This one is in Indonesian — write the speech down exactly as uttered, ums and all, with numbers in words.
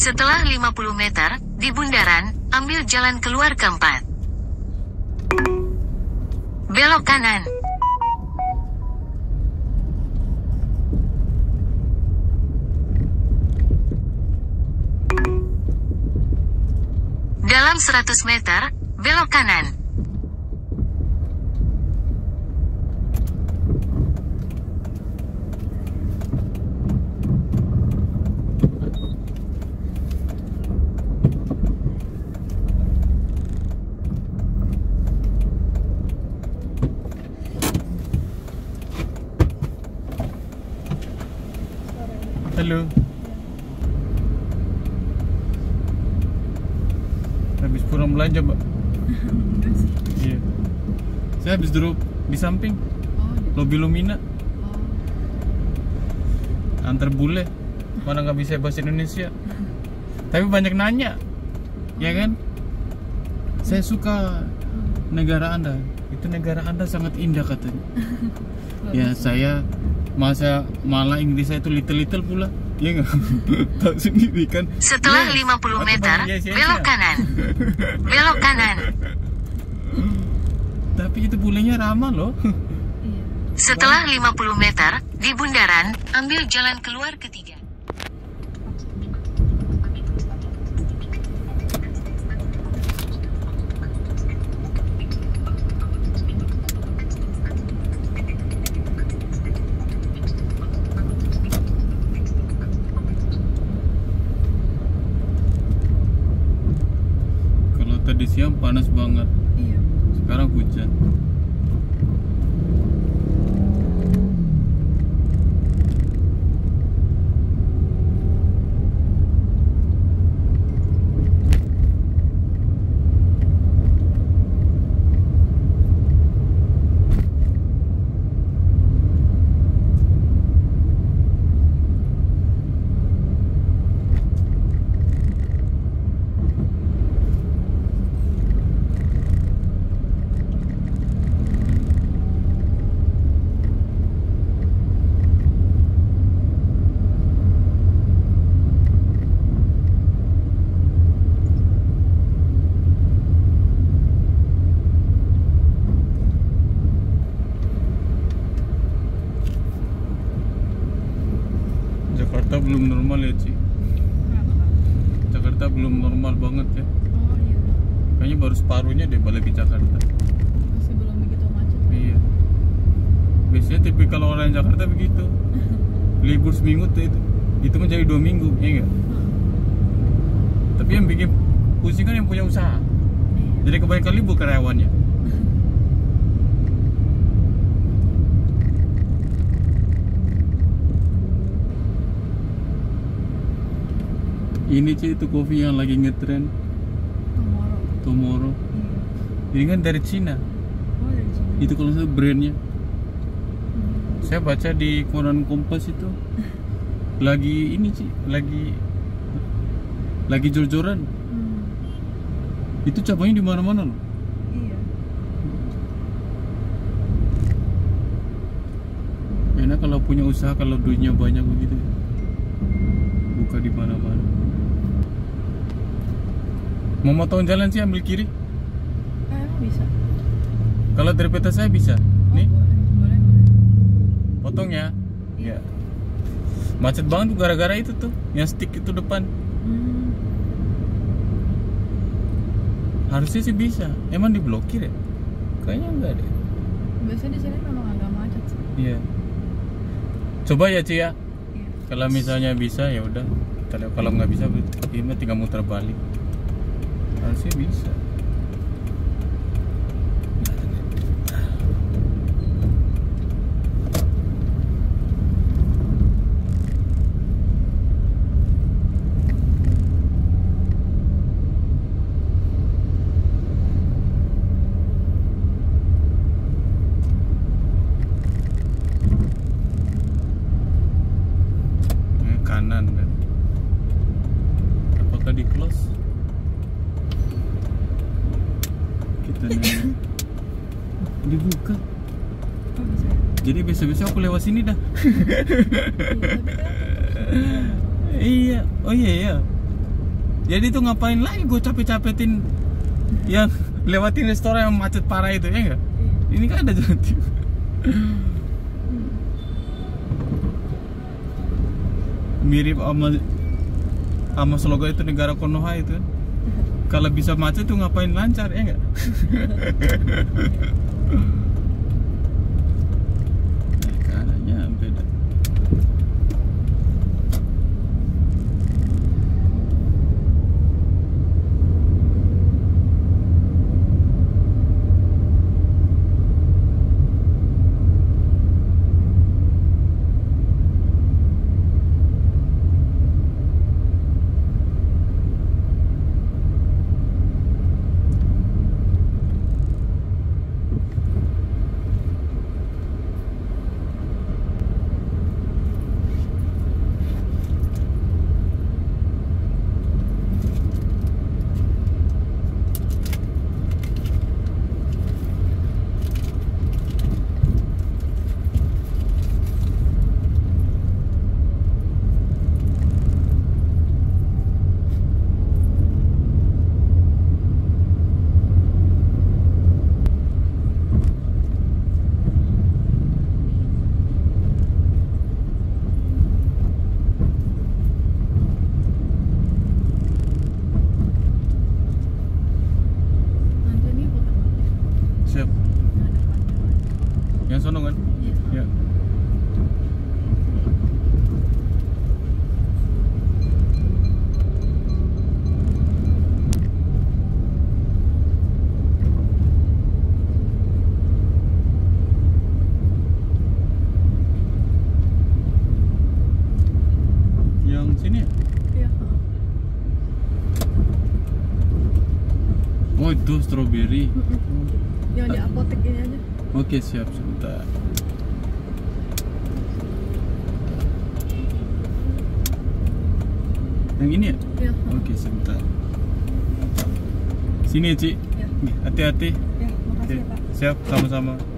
Setelah lima puluh meter, di bundaran, ambil jalan keluar keempat. Belok kanan. Dalam seratus meter, belok kanan. Halo. Habis pulang belanja, Mbak? Enggak sih. Iya. Saya habis duduk di samping. Oh, di- Lobi Lumina. oh. Antar bule. Mana nggak bisa bahasa Indonesia. Tapi banyak nanya. Ya kan? Saya suka negara Anda. Itu negara Anda sangat indah katanya. Ya, saya masa malah Inggris saya itu little-little pula. Iya nggak? Tahu sendiri kan. Setelah Yes, lima puluh aku meter, bilang yes, yes, belok ya. kanan. Belok kanan. Tapi itu bulenya ramah loh. Iya. Setelah lima puluh meter, di bundaran, ambil jalan keluar ketiga. Kalau tadi siang panas banget, Iya. sekarang hujan. Jakarta belum normal ya, Ci. Kenapa, Kak? Jakarta belum normal banget ya. Oh, iya. Kayaknya baru separuhnya deh balik ke Jakarta. Masih belum begitu macet. Iya. Biasanya tipikal orang Jakarta begitu. Libur seminggu tuh itu, itu menjadi dua minggu, ya enggak? Tapi yang bikin pusing kan yang punya usaha. Iya. Jadi kebanyakan libur karyawannya. Ini Ci, itu kopi yang lagi ngetren, Tomorrow. Tomorrow. Iya. Ini kan dari Cina. Oh, dari sini. Itu kalau saya brandnya. Hmm. Saya baca di koran Kompas itu lagi ini Ci, lagi lagi jor-joran. Hmm. Itu cabangnya di mana-mana loh. Iya. Enak kalau punya usaha, kalau duitnya banyak begitu. Buka di mana-mana. Mau motong jalan sih ambil kiri. Eh, emang bisa? Kalau dari peta saya bisa. Oh, Nih, boleh. Boleh, boleh. potong ya. Iya. Ya. Macet banget tuh gara-gara itu tuh, yang stick itu depan. Hmm. Harusnya sih bisa. Emang diblokir ya? Kayaknya enggak deh. Biasanya di sini memang agak macet sih. Iya. Coba ya, Ci ya. Iya. Kalau misalnya bisa ya udah. Kita lihat. Kalau nggak bisa, ini tinggal muter balik. Harusnya bisa. Ini kanan kan. Apakah di close? Kita nanya. Dibuka. Oh, bisa ya? Jadi besok-besok aku lewat sini dah. Iya, tapi kan Iya. Oh iya ya. Jadi tuh ngapain lagi gue capek-capetin yang lewatin restoran yang macet parah itu, ya enggak? Ini kan ada jalan tikus. Mirip sama sama slogan itu negara Konoha itu. Kalau bisa macet tuh ngapain lancar, ya enggak? Kanannya beda. Nanti ini putar balik. Siap. Yang depan. Yang sono kan? Iya. Ya. Yang sini ya? Iya. Oh itu strawberry. Yang di apotek ini aja. Oke siap, sebentar. Yang ini ya? Iya. Oke sebentar. Sini ya Ci. Iya. Hati-hati. Ya, makasih Oke, ya Pak. siap, sama-sama.